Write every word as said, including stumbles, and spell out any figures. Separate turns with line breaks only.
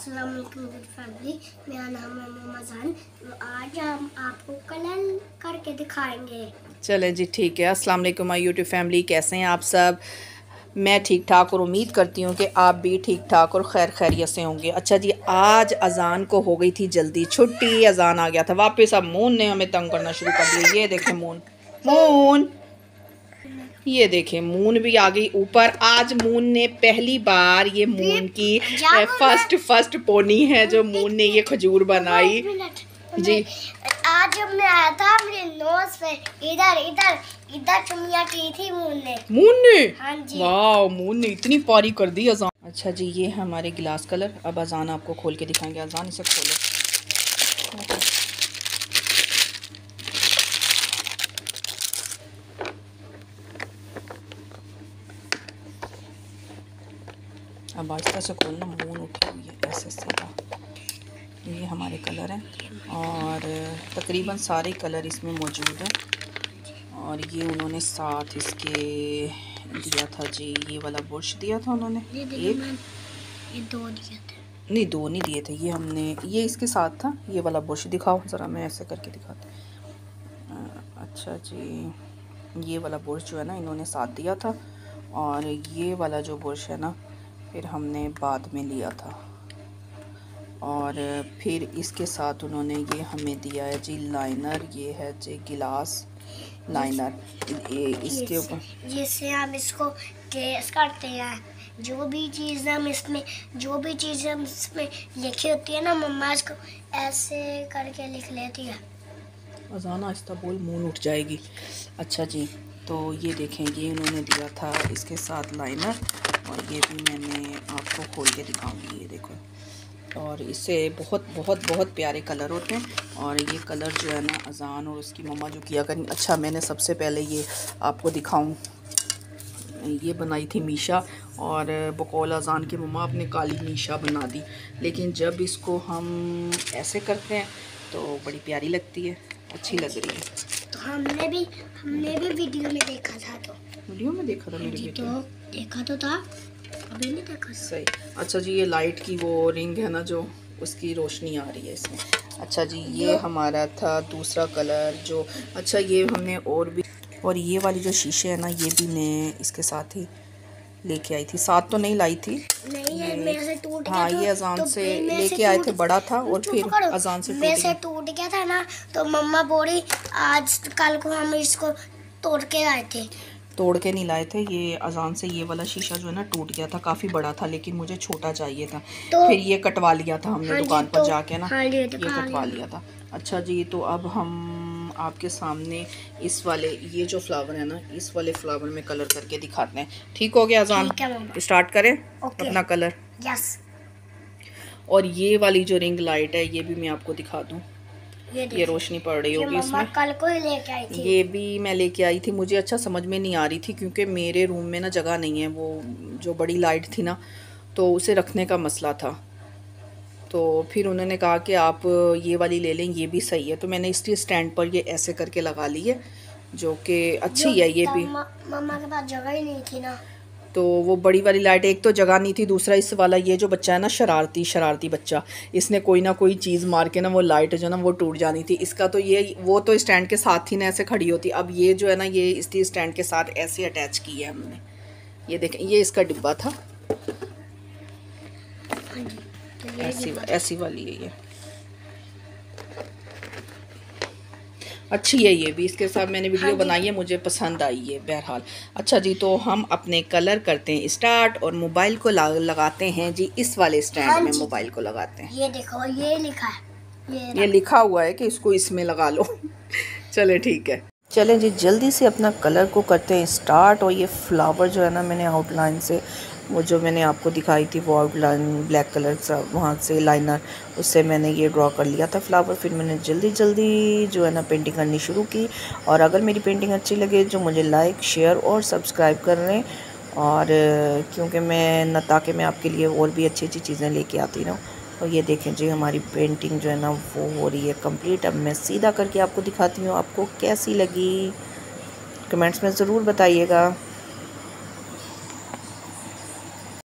अस्सलाम वालेकुम फैमिली, मेरा नाम है मोमा जान। तो आज हम आपको कलर करके दिखाएंगे।
चलें जी, ठीक है। अस्सलाम वालेकुम माय यूट्यूब फैमिली, कैसे हैं आप सब? मैं ठीक ठाक और उम्मीद करती हूँ कि आप भी ठीक ठाक और खैर खैरियत से होंगे। अच्छा जी, आज अजान को हो गई थी जल्दी छुट्टी, अजान आ गया था वापस। अब मून ने हमें तंग करना शुरू कर दिया। ये देखें मून, मून ये देखें मून भी आ गई ऊपर। आज मून ने पहली बार, ये मून की फर्स्ट फर्स्ट पोनी है जो मून ने ये खजूर बनाई जी।
आज जब मैं आया था मेरे नोज पे इधर इधर इधर चुमिया की थी मून ने।
मून ने?
हाँ जी।
वाह, मून ने इतनी पारी कर दी अजान। अच्छा जी, ये है हमारे गिलास कलर। अब अजान आपको खोल के दिखाएंगे। अजान इसे खोलो। अब आहिस्ता से खोलना, मून उठी हुई है ऐसे सीधा। ये हमारे कलर हैं और तकरीबन सारे कलर इसमें मौजूद हैं। और ये उन्होंने साथ इसके दिया था जी, ये वाला बुरश दिया था उन्होंने। एक
ये दो दिए थे।
नहीं, दो नहीं दिए थे, ये हमने ये इसके साथ था। ये वाला बुरश दिखाओ ज़रा, मैं ऐसे करके दिखाती। अच्छा जी, ये वाला बुरश जो है ना इन्होंने साथ दिया था, और ये वाला जो बुरश है ना फिर हमने बाद में लिया था। और फिर इसके साथ उन्होंने ये हमें दिया है जी लाइनर। ये है जी गिलास लाइनर। ये इसके ऊपर
जिससे हम इसको ट्रेस करते हैं। जो भी चीज़ हम इसमें जो भी चीज़ हम इसमें लिखी होती है ना, मम्मा इसको ऐसे करके लिख लेती है।
अजान आहिस्ता बोल, मून उठ जाएगी। अच्छा जी, तो ये देखें, ये उन्होंने दिया था इसके साथ लाइनर, और ये भी मैंने आपको खोल के दिखाऊंगी। ये देखो, और इससे बहुत बहुत बहुत प्यारे कलर होते हैं। और ये कलर जो है ना अजान और उसकी मम्मा जो किया करें। अच्छा, मैंने सबसे पहले ये आपको दिखाऊं, ये बनाई थी मीशा, और बकौल अजान की मम्मा अपने काली मीशा बना दी। लेकिन जब इसको हम ऐसे करते हैं तो बड़ी प्यारी लगती है, अच्छी लग रही है।
तो हमने भी हमने भी वीडियो में देखा था। तो
वीडियो में देखा था मेरे बेटे?
तो देखा तो था, अभी नहीं देखा।
सही। अच्छा जी, ये लाइट की वो रिंग है ना जो, उसकी रोशनी आ रही है इसमें। अच्छा जी, ये हमारा था दूसरा कलर जो। अच्छा, ये हमने और भी, और ये वाली जो शीशे है ना ये भी मैं इसके साथ ही लेके आई थी। साथ तो नहीं लाई थी,
नहीं ये मेरे से टूट गया।
हाँ,
तो,
ये अजान
तो
से लेके आए थे, बड़ा था और फिर अजान से
मेरे से टूट गया था ना, तो मम्मा बोली आज कल को हम इसको तोड़ के लाए थे।
तोड़ के नहीं लाए थे, ये अजान से ये वाला शीशा जो है ना टूट गया था। काफ़ी बड़ा था लेकिन मुझे छोटा चाहिए था, तो फिर ये कटवा लिया था हमने। हाँ, दुकान पर तो, जाके ना हाँ, ये, ये कटवा लिया था। अच्छा जी, तो अब हम आपके सामने इस वाले, ये जो फ्लावर है ना, इस वाले फ्लावर में कलर करके दिखाते हैं। ठीक हो गया अजान? स्टार्ट करें अपना कलर।
यस।
और ये वाली जो रिंग लाइट है ये भी मैं आपको दिखा दूँ। ये, ये रोशनी पड़ रही होगी इसमें।
कल को ही लेके आई थी।
ये भी मैं लेके आई थी, मुझे अच्छा समझ में नहीं आ रही थी क्योंकि मेरे रूम में ना जगह नहीं है। वो जो बड़ी लाइट थी ना, तो उसे रखने का मसला था। तो फिर उन्होंने कहा कि आप ये वाली ले लें, ये भी सही है। तो मैंने इसलिए स्टैंड पर ये ऐसे करके लगा ली है, जो कि अच्छी है। ये भी
मम्मा के पास जगह ही नहीं थी ना,
तो वो बड़ी वाली लाइट, एक तो जगह नहीं थी, दूसरा इस वाला ये जो बच्चा है ना, शरारती शरारती बच्चा, इसने कोई ना कोई चीज़ मार के ना वो लाइट जो ना वो टूट जानी थी। इसका तो ये, वो तो स्टैंड के साथ ही ना ऐसे खड़ी होती। अब ये जो है ना ये इसकी स्टैंड के साथ ऐसे अटैच की है हमने। ये देखें, ये इसका डिब्बा था। तो ऐसी ऐसी वाली है ये, अच्छी है ये भी। इसके साथ मैंने वीडियो हाँ बनाई है, मुझे पसंद आई है बहरहाल। अच्छा जी, तो हम अपने कलर करते हैं स्टार्ट, और मोबाइल को लगाते हैं जी इस वाले स्टैंड हाँ में। मोबाइल को लगाते हैं।
ये देखो, ये लिखा है, ये,
ये लिखा हुआ है कि इसको इसमें लगा लो। चले ठीक है, चलें जी जल्दी से अपना कलर को करते हैं स्टार्ट। और ये फ्लावर जो है ना, मैंने आउटलाइन से, वो जो मैंने आपको दिखाई थी वो आउटलाइन ब्लैक कलर सा, वहाँ से लाइनर, उससे मैंने ये ड्रॉ कर लिया था फ्लावर। फिर मैंने जल्दी जल्दी जो है ना पेंटिंग करनी शुरू की। और अगर मेरी पेंटिंग अच्छी लगे जो मुझे लाइक शेयर और सब्सक्राइब कर रहे हैं। और क्योंकि मैं न, ताकि मैं आपके लिए और भी अच्छी अच्छी चीज़ें लेके आती रहूँ। और ये देखें जी, हमारी पेंटिंग जो है ना वो हो रही है कंप्लीट। अब मैं सीधा करके आपको दिखाती हूँ, आपको कैसी लगी कमेंट्स में ज़रूर बताइएगा।